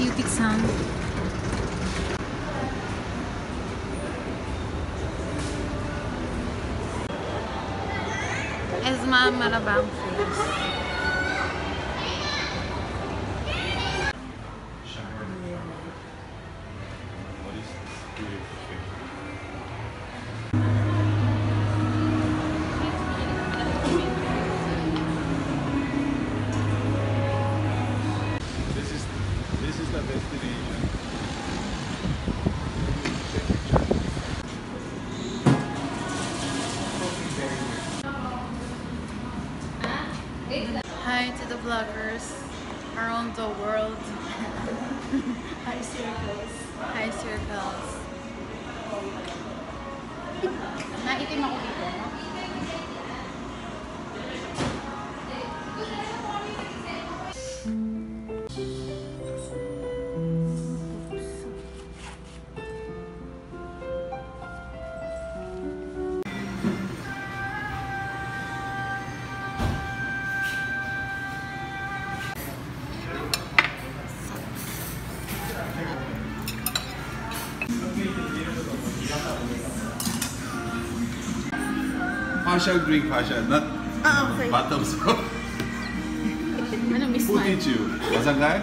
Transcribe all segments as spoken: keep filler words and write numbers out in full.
Beauty-san. Esma Malabang face. Hi to the vloggers around the world. Hi circles. Hi circles. Naitim ako dito, no? Partial drink, partial, not Ah, okay. bottoms up. Ano, Miss Who Man? teach you? Wasangai?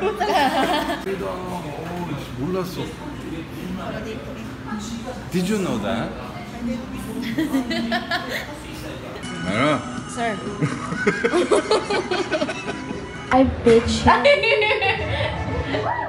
Oh, 몰랐어. Did you know that? 알아. Sir. I bitch him.